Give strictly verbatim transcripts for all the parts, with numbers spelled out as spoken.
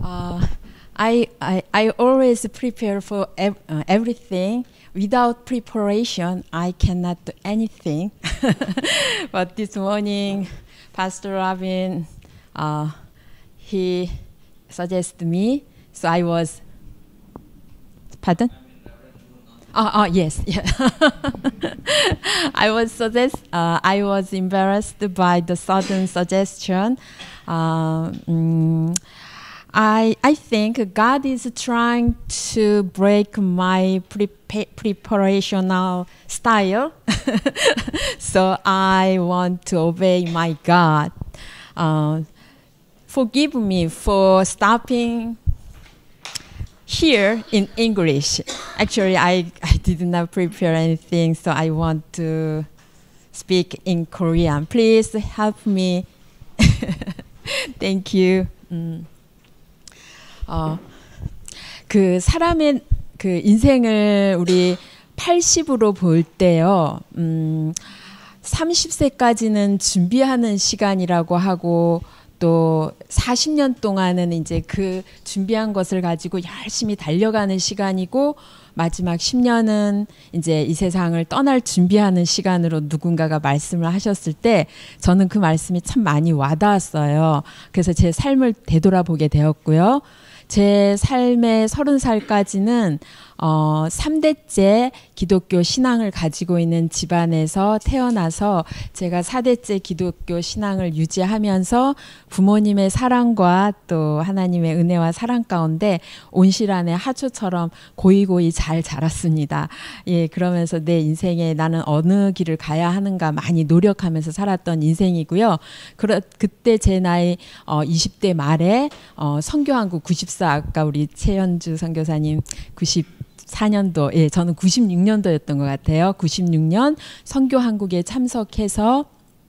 Uh, I, I, I always prepare for ev uh, everything. Without preparation, I cannot do anything. But this morning, Pastor Robin, uh, he suggested me, so I was, pardon? Oh, oh yes, yeah. I was suggest, uh, I was embarrassed by the sudden suggestion. Uh, mm, I I think God is trying to break my prepa preparational style, so I want to obey my God. Uh, forgive me for stopping here in English. Actually, I, I did not prepare anything, so I want to speak in Korean. Please help me. Thank you. 음. 어, 그 사람의 그 인생을 우리 팔십으로 볼 때요, 음, 삼십 세까지는 준비하는 시간이라고 하고, 또 사십 년 동안은 이제 그 준비한 것을 가지고 열심히 달려가는 시간이고, 마지막 십 년은 이제 이 세상을 떠날 준비하는 시간으로 누군가가 말씀을 하셨을 때 저는 그 말씀이 참 많이 와닿았어요. 그래서 제 삶을 되돌아보게 되었고요. 제 삶의 서른 살까지는 어, 삼 대째 기독교 신앙을 가지고 있는 집안에서 태어나서 제가 사 대째 기독교 신앙을 유지하면서 부모님의 사랑과 또 하나님의 은혜와 사랑 가운데 온실안의 하초처럼 고이고이 잘 자랐습니다. 예, 그러면서 내 인생에 나는 어느 길을 가야 하는가 많이 노력하면서 살았던 인생이고요. 그러, 그때 제 나이 어, 이십 대 말에 어, 선교한국 구십사, 아까 우리 최현주 선교사님 구십사 년도, 예, 저는 구십육 년도였던 것 같아요. 구십육 년 선교한국에 참석해서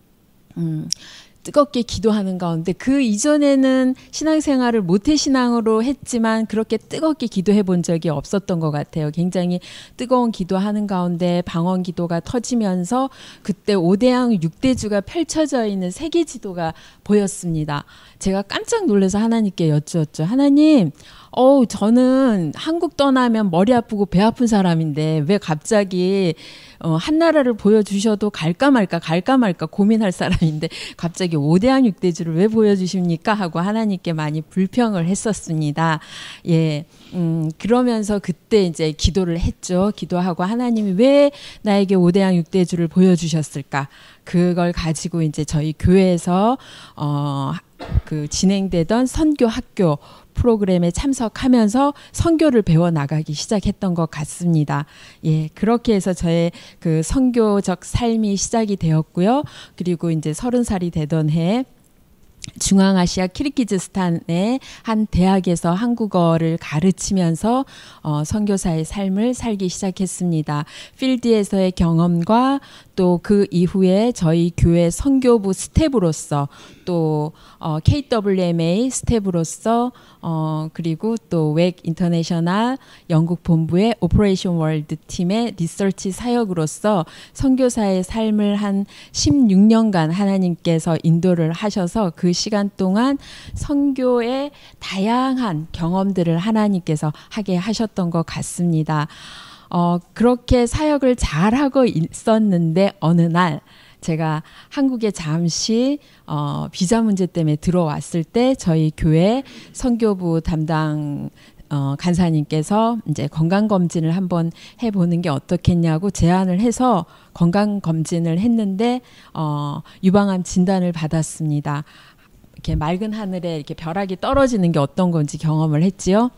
음, 뜨겁게 기도하는 가운데 그 이전에는 신앙생활을 모태신앙으로 했지만 그렇게 뜨겁게 기도해 본 적이 없었던 것 같아요. 굉장히 뜨거운 기도하는 가운데 방언 기도가 터지면서 그때 오대양 육대주가 펼쳐져 있는 세계지도가 보였습니다. 제가 깜짝 놀라서 하나님께 여쭈었죠. 하나님, 어우, 저는 한국 떠나면 머리 아프고 배 아픈 사람인데 왜 갑자기 어, 한나라를 보여주셔도 갈까 말까 갈까 말까 고민할 사람인데 갑자기 오대양 육대주를 왜 보여주십니까? 하고 하나님께 많이 불평을 했었습니다. 예, 음, 그러면서 그때 이제 기도를 했죠. 기도하고 하나님이 왜 나에게 오대양 육대주를 보여주셨을까? 그걸 가지고 이제 저희 교회에서 어, 그 진행되던 선교 학교 프로그램에 참석하면서 선교를 배워 나가기 시작했던 것 같습니다. 예, 그렇게 해서 저의 그 선교적 삶이 시작이 되었고요. 그리고 이제 서른 살이 되던 해 중앙아시아 키르기즈스탄의 한 대학에서 한국어를 가르치면서 어, 선교사의 삶을 살기 시작했습니다. 필드에서의 경험과 또 그 이후에 저희 교회 선교부 스텝으로서 또 어, 케이더블유엠에이 스텝으로서 어, 그리고 또 웩 인터내셔널 영국 본부의 오퍼레이션 월드 팀의 리서치 사역으로서 선교사의 삶을 한 십육 년간 하나님께서 인도를 하셔서 그 시간 동안 선교의 다양한 경험들을 하나님께서 하게 하셨던 것 같습니다. 어, 그렇게 사역을 잘하고 있었는데 어느 날 제가 한국에 잠시 어, 비자 문제 때문에 들어왔을 때 저희 교회 선교부 담당 어, 간사님께서 이제 건강검진을 한번 해보는 게 어떻겠냐고 제안을 해서 건강검진을 했는데 어, 유방암 진단을 받았습니다. 이렇게 맑은 하늘에 이렇게 벼락이 떨어지는 게 어떤 건지 경험을 했지요.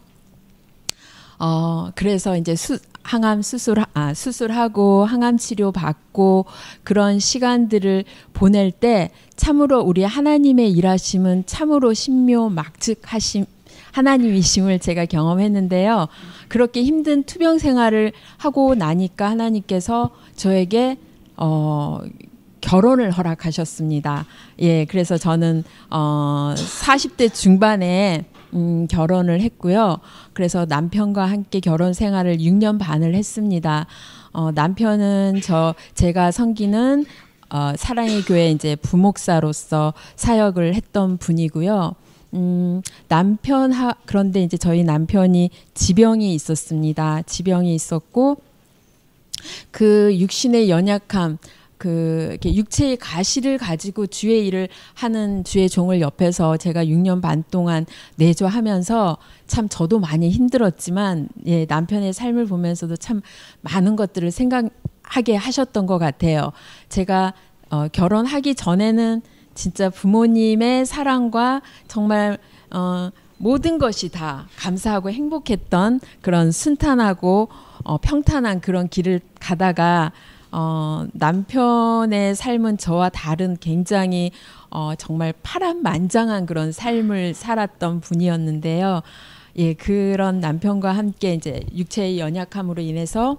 어, 그래서 이제 수, 항암 수술, 아, 수술하고 항암 치료 받고 그런 시간들을 보낼 때 참으로 우리 하나님의 일하심은 참으로 신묘막측하심, 하나님이심을 제가 경험했는데요. 그렇게 힘든 투병 생활을 하고 나니까 하나님께서 저에게, 어, 결혼을 허락하셨습니다. 예, 그래서 저는, 어, 사십 대 중반에 음, 결혼을 했고요. 그래서 남편과 함께 결혼 생활을 육 년 반을 했습니다. 어, 남편은 저 제가 섬기는 어, 사랑의 교회 이제 부목사로서 사역을 했던 분이고요. 음, 남편 하, 그런데 이제 저희 남편이 지병이 있었습니다. 지병이 있었고 그 육신의 연약함, 그 이렇게 육체의 가시를 가지고 주의 일을 하는 주의 종을 옆에서 제가 육 년 반 동안 내조하면서 참 저도 많이 힘들었지만 예, 남편의 삶을 보면서도 참 많은 것들을 생각하게 하셨던 것 같아요. 제가 어, 결혼하기 전에는 진짜 부모님의 사랑과 정말 어, 모든 것이 다 감사하고 행복했던 그런 순탄하고 어, 평탄한 그런 길을 가다가 어, 남편의 삶은 저와 다른 굉장히 어, 정말 파란만장한 그런 삶을 살았던 분이었는데요. 예, 그런 남편과 함께 이제 육체의 연약함으로 인해서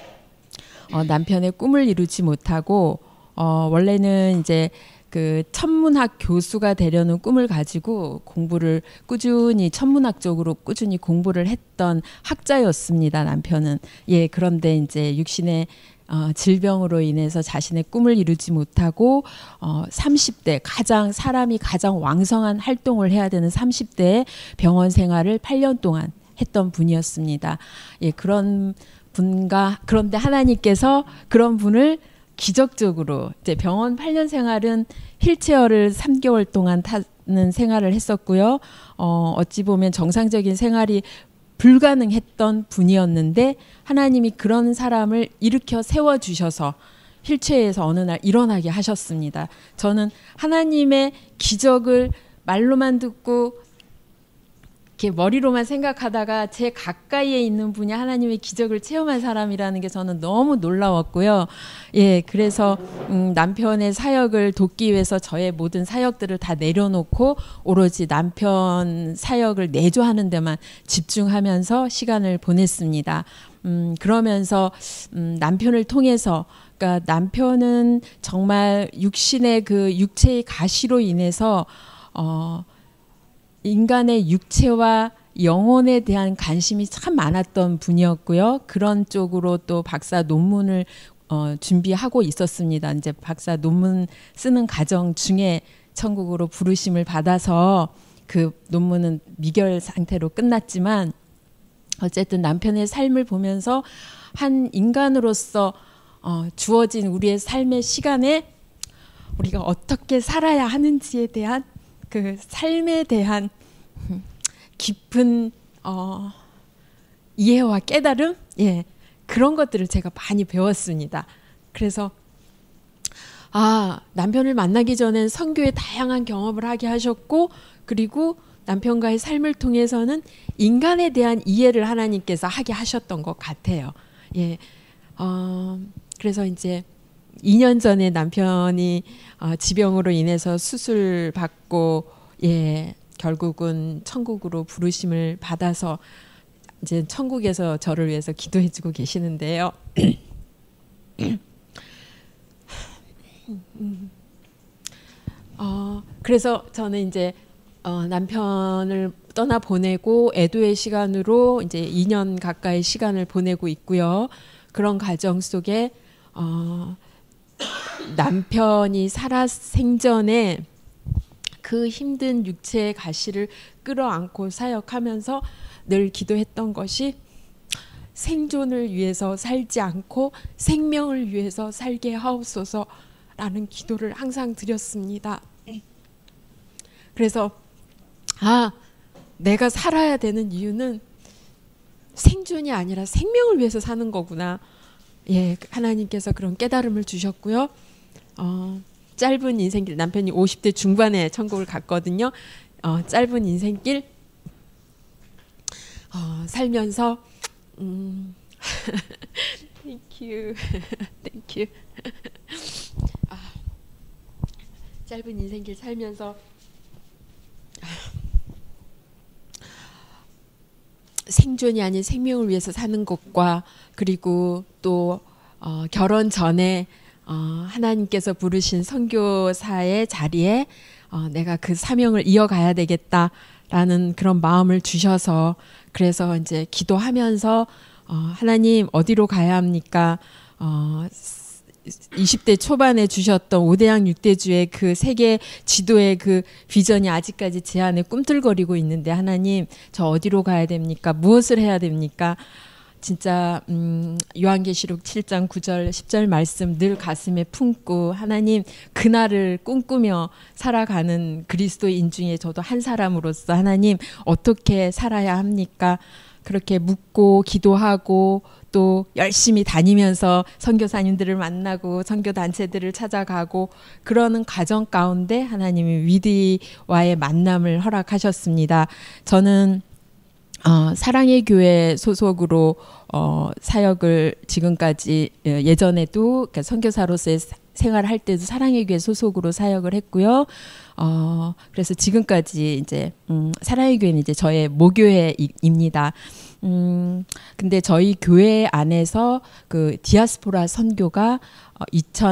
어, 남편의 꿈을 이루지 못하고 어, 원래는 이제 그 천문학 교수가 되려는 꿈을 가지고 공부를 꾸준히 천문학 쪽으로 꾸준히 공부를 했던 학자였습니다. 남편은. 예, 그런데 이제 육신의 어, 질병으로 인해서 자신의 꿈을 이루지 못하고 어, 삼십 대 가장 사람이 가장 왕성한 활동을 해야 되는 삼십 대에 병원 생활을 팔 년 동안 했던 분이었습니다. 예, 그런 분과 그런데 하나님께서 그런 분을 기적적으로 이제 병원 팔 년 생활은 휠체어를 삼 개월 동안 타는 생활을 했었고요. 어, 어찌 보면 정상적인 생활이 불가능했던 분이었는데 하나님이 그런 사람을 일으켜 세워주셔서 휠체어에서 어느 날 일어나게 하셨습니다. 저는 하나님의 기적을 말로만 듣고 이렇게 머리로만 생각하다가 제 가까이에 있는 분이 하나님의 기적을 체험한 사람이라는 게 저는 너무 놀라웠고요. 예, 그래서 음, 남편의 사역을 돕기 위해서 저의 모든 사역들을 다 내려놓고 오로지 남편 사역을 내조하는 데만 집중하면서 시간을 보냈습니다. 음, 그러면서 음, 남편을 통해서 그러니까 남편은 정말 육신의 그 육체의 가시로 인해서 어, 인간의 육체와 영혼에 대한 관심이 참 많았던 분이었고요. 그런 쪽으로 또 박사 논문을 어, 준비하고 있었습니다. 이제 박사 논문 쓰는 과정 중에 천국으로 부르심을 받아서 그 논문은 미결 상태로 끝났지만 어쨌든 남편의 삶을 보면서 한 인간으로서 어, 주어진 우리의 삶의 시간에 우리가 어떻게 살아야 하는지에 대한 그 삶에 대한 깊은 어, 이해와 깨달음, 예, 그런 것들을 제가 많이 배웠습니다. 그래서 아, 남편을 만나기 전엔 선교의 다양한 경험을 하게 하셨고, 그리고 남편과의 삶을 통해서는 인간에 대한 이해를 하나님께서 하게 하셨던 것 같아요. 예, 어, 그래서 이제 이 년 전에 남편이 어, 지병으로 인해서 수술 받고 예, 결국은 천국으로 부르심을 받아서 이제 천국에서 저를 위해서 기도해주고 계시는데요. 어, 그래서 저는 이제 어, 남편을 떠나 보내고 애도의 시간으로 이제 이 년 가까이 시간을 보내고 있고요. 그런 과정 속에 어, 남편이 살아 생전에 그 힘든 육체의 가시를 끌어안고 사역하면서 늘 기도했던 것이 생존을 위해서 살지 않고 생명을 위해서 살게 하옵소서라는 기도를 항상 드렸습니다. 그래서 아, 내가 살아야 되는 이유는 생존이 아니라 생명을 위해서 사는 거구나. 예, 하나님께서 그런 깨달음을 주셨고요. 어, 짧은 인생길, 남편이 오십 대 중반에 천국을 갔거든요. 어, 짧은 인생길 어, 살면서 음, Thank you, Thank you. 아, 짧은 인생길 살면서 생존이 아닌 생명을 위해서 사는 것과 그리고 또 어, 결혼 전에 어, 하나님께서 부르신 선교사의 자리에 어, 내가 그 사명을 이어가야 되겠다라는 그런 마음을 주셔서 그래서 이제 기도하면서 어, 하나님 어디로 가야 합니까? 어, 이십 대 초반에 주셨던 오대양 육대주의 그 세계 지도의 그 비전이 아직까지 제 안에 꿈틀거리고 있는데 하나님 저 어디로 가야 됩니까? 무엇을 해야 됩니까? 진짜 음, 요한계시록 칠 장 구 절 십 절 말씀 늘 가슴에 품고 하나님 그날을 꿈꾸며 살아가는 그리스도인 중에 저도 한 사람으로서 하나님 어떻게 살아야 합니까? 그렇게 묻고 기도하고 또 열심히 다니면서 선교사님들을 만나고 선교단체들을 찾아가고 그러는 과정 가운데 하나님이 위디와의 만남을 허락하셨습니다. 저는 어, 사랑의 교회 소속으로 어, 사역을 지금까지 예전에도 그러니까 선교사로서의 생활할 때도 사랑의 교회 소속으로 사역을 했고요. 어, 그래서 지금까지 이제 음, 사랑의 교회는 이제 저의 모교회입니다. 음, 근데 저희 교회 안에서 그 디아스포라 선교가 어,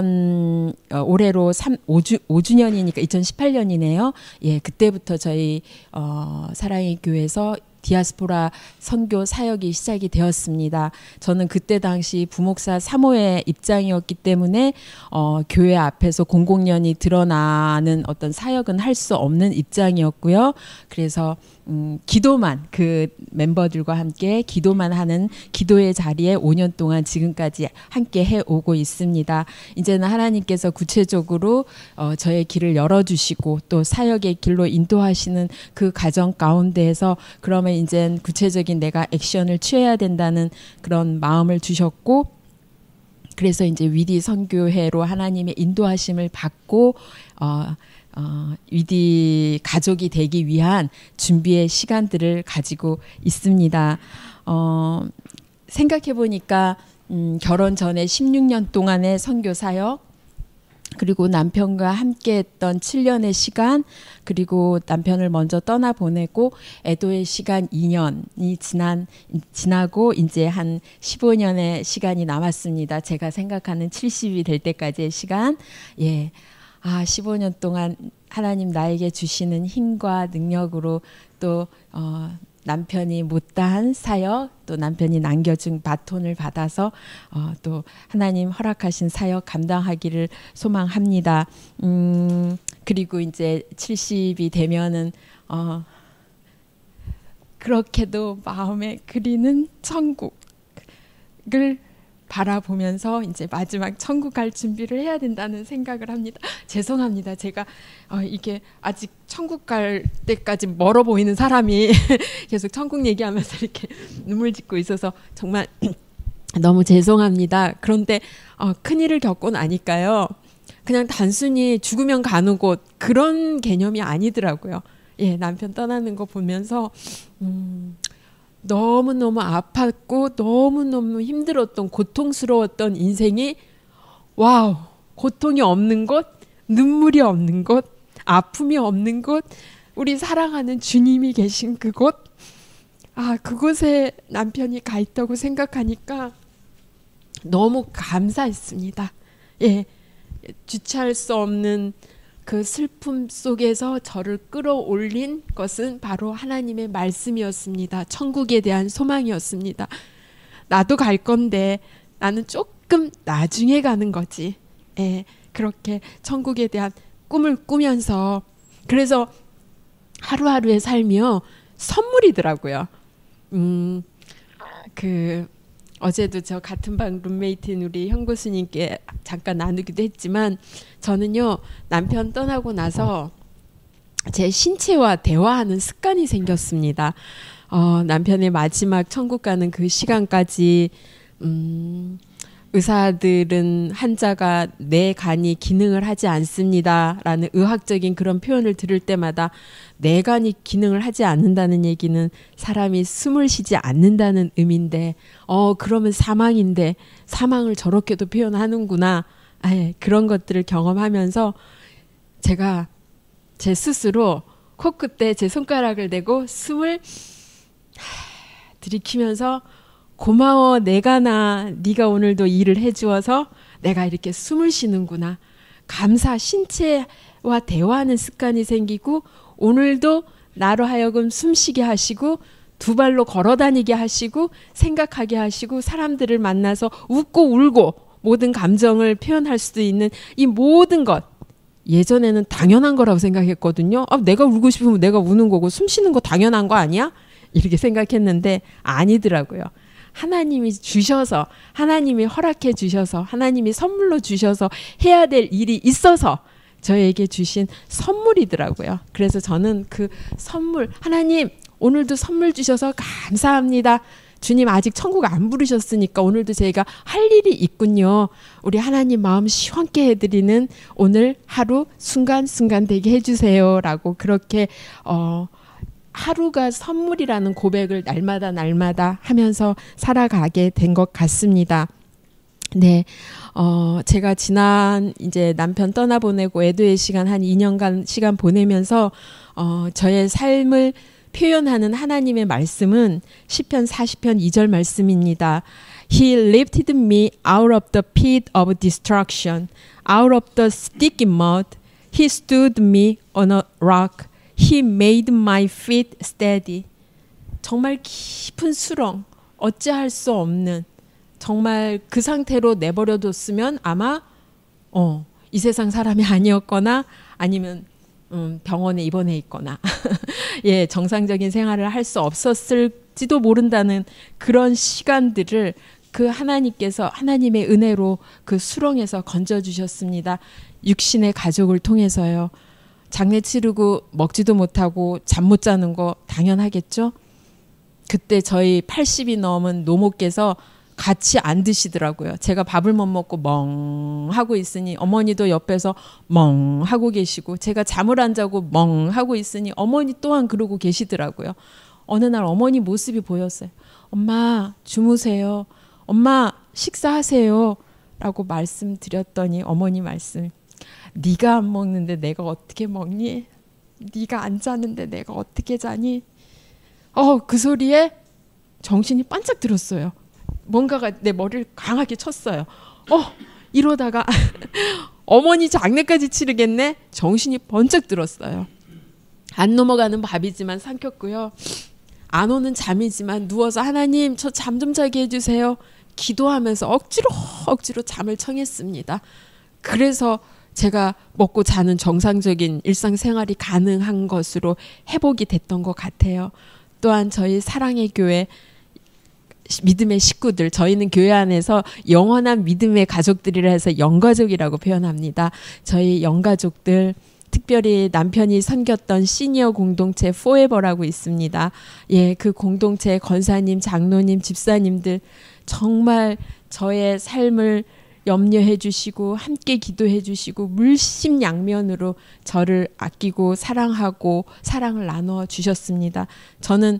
이천 어, 올해로 삼, 오 주, 오 주년이니까 이천십팔 년이네요. 예, 그때부터 저희 어, 사랑의 교회에서 디아스포라 선교 사역이 시작이 되었습니다. 저는 그때 당시 부목사 삼 호의 입장이었기 때문에 어, 교회 앞에서 공공연히 드러나는 어떤 사역은 할 수 없는 입장이었고요. 그래서 음, 기도만 그 멤버들과 함께 기도만 하는 기도의 자리에 오 년 동안 지금까지 함께 해오고 있습니다. 이제는 하나님께서 구체적으로 어, 저의 길을 열어주시고 또 사역의 길로 인도하시는 그 과정 가운데에서 그러면 이제 구체적인 내가 액션을 취해야 된다는 그런 마음을 주셨고 그래서 이제 위디 선교회로 하나님의 인도하심을 받고 어, 어, 위디 가족이 되기 위한 준비의 시간들을 가지고 있습니다. 어, 생각해 보니까 음, 결혼 전에 십육 년 동안의 선교 사역 그리고 남편과 함께했던 칠 년의 시간 그리고 남편을 먼저 떠나보내고 애도의 시간 이 년이 지난, 지나고 이제 한 십오 년의 시간이 남았습니다. 제가 생각하는 칠십이 될 때까지의 시간. 예. 아, 십오 년 동안 하나님 나에게 주시는 힘과 능력으로 또 어, 남편이 못다한 사역 또 남편이 남겨준 바톤을 받아서 어, 또 하나님 허락하신 사역 감당하기를 소망합니다. 음, 그리고 이제 칠십이 되면은 어, 그렇게도 마음에 그리는 천국을 바라보면서 이제 마지막 천국 갈 준비를 해야 된다는 생각을 합니다. 죄송합니다. 제가 어, 이게 아직 천국 갈 때까지 멀어 보이는 사람이 계속 천국 얘기하면서 이렇게 눈물 짓고 있어서 정말 너무 죄송합니다. 그런데 어, 큰일을 겪고 나니까요. 그냥 단순히 죽으면 가는 곳 그런 개념이 아니더라고요. 예, 남편 떠나는 거 보면서 음, 너무너무 아팠고 너무너무 힘들었던 고통스러웠던 인생이 와우 고통이 없는 곳 눈물이 없는 곳 아픔이 없는 곳 우리 사랑하는 주님이 계신 그곳 아 그곳에 남편이 가 있다고 생각하니까 너무 감사했습니다. 예, 주체할 수 없는 그 슬픔 속에서 저를 끌어올린 것은 바로 하나님의 말씀이었습니다. 천국에 대한 소망이었습니다. 나도 갈 건데 나는 조금 나중에 가는 거지. 예, 그렇게 천국에 대한 꿈을 꾸면서 그래서 하루하루의 삶이요 선물이더라고요. 음, 그 어제도 저 같은 방 룸메이트인 우리 형 교수님께 잠깐 나누기도 했지만 저는요 남편 떠나고 나서 제 신체와 대화하는 습관이 생겼습니다. 어, 남편의 마지막 천국 가는 그 시간까지 음, 의사들은 환자가 내 간이 기능을 하지 않습니다 라는 의학적인 그런 표현을 들을 때마다 내 간이 기능을 하지 않는다는 얘기는 사람이 숨을 쉬지 않는다는 의미인데 어 그러면 사망인데 사망을 저렇게도 표현하는구나. 아, 그런 것들을 경험하면서 제가 제 스스로 코끝에 제 손가락을 대고 숨을 들이키면서 고마워 내가 나 네가 오늘도 일을 해주어서 내가 이렇게 숨을 쉬는구나. 감사 신체와 대화하는 습관이 생기고 오늘도 나로 하여금 숨쉬게 하시고 두 발로 걸어 다니게 하시고 생각하게 하시고 사람들을 만나서 웃고 울고 모든 감정을 표현할 수 있는 이 모든 것, 예전에는 당연한 거라고 생각했거든요. 아, 내가 울고 싶으면 내가 우는 거고 숨 쉬는 거 당연한 거 아니야? 이렇게 생각했는데 아니더라고요. 하나님이 주셔서, 하나님이 허락해 주셔서, 하나님이 선물로 주셔서 해야 될 일이 있어서 저에게 주신 선물이더라고요. 그래서 저는 그 선물, 하나님 오늘도 선물 주셔서 감사합니다. 주님 아직 천국 안 부르셨으니까 오늘도 저희가 할 일이 있군요. 우리 하나님 마음 시원케 해드리는 오늘 하루 순간순간 되게 해주세요 라고 그렇게 어, 하루가 선물이라는 고백을 날마다 날마다 하면서 살아가게 된 것 같습니다. 네, 어, 제가 지난 이제 남편 떠나보내고 애도의 시간 한 이 년간 시간 보내면서 어, 저의 삶을 표현하는 하나님의 말씀은 시편 사십 편 이 절 말씀입니다. He lifted me out of the pit of destruction, out of the sticky mud. He stood me on a rock. He made my feet steady. 정말 깊은 수렁, 어찌할 수 없는, 정말 그 상태로 내버려뒀으면 아마 어, 이 세상 사람이 아니었거나 아니면 음, 병원에 입원해 있거나 예, 정상적인 생활을 할 수 없었을지도 모른다는 그런 시간들을 그 하나님께서 하나님의 은혜로 그 수렁에서 건져주셨습니다. 육신의 가족을 통해서요. 장례 치르고 먹지도 못하고 잠 못 자는 거 당연하겠죠. 그때 저희 팔십이 넘은 노모께서 같이 안 드시더라고요. 제가 밥을 못 먹고 멍 하고 있으니 어머니도 옆에서 멍 하고 계시고, 제가 잠을 안 자고 멍 하고 있으니 어머니 또한 그러고 계시더라고요. 어느 날 어머니 모습이 보였어요. 엄마 주무세요. 엄마 식사하세요. 라고 말씀드렸더니 어머니 말씀, 네가 안 먹는데 내가 어떻게 먹니? 네가 안 자는데 내가 어떻게 자니? 어, 그 소리에 정신이 반짝 들었어요. 뭔가가 내 머리를 강하게 쳤어요. 어, 이러다가 어머니 장례까지 치르겠네? 정신이 번쩍 들었어요. 안 넘어가는 밥이지만 삼켰고요. 안 오는 잠이지만 누워서 하나님 저 잠 좀 자게 해주세요. 기도하면서 억지로 억지로 잠을 청했습니다. 그래서 제가 먹고 자는 정상적인 일상생활이 가능한 것으로 회복이 됐던 것 같아요. 또한 저희 사랑의 교회 믿음의 식구들, 저희는 교회 안에서 영원한 믿음의 가족들이라 해서 영가족이라고 표현합니다. 저희 영가족들, 특별히 남편이 섬겼던 시니어 공동체 포에버라고 있습니다. 예, 그 공동체 권사님, 장로님, 집사님들 정말 저의 삶을 염려해 주시고 함께 기도해 주시고 물심양면으로 저를 아끼고 사랑하고 사랑을 나누어 주셨습니다. 저는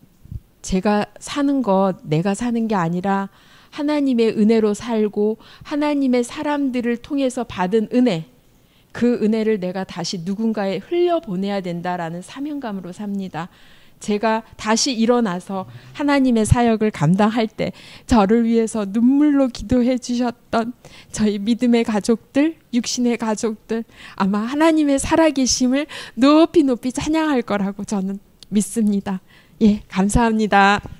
제가 사는 것 내가 사는 게 아니라 하나님의 은혜로 살고 하나님의 사람들을 통해서 받은 은혜, 그 은혜를 내가 다시 누군가에 흘려보내야 된다라는 사명감으로 삽니다. 제가 다시 일어나서 하나님의 사역을 감당할 때 저를 위해서 눈물로 기도해 주셨던 저희 믿음의 가족들, 육신의 가족들, 아마 하나님의 살아계심을 높이 높이 찬양할 거라고 저는 믿습니다. 예, 감사합니다.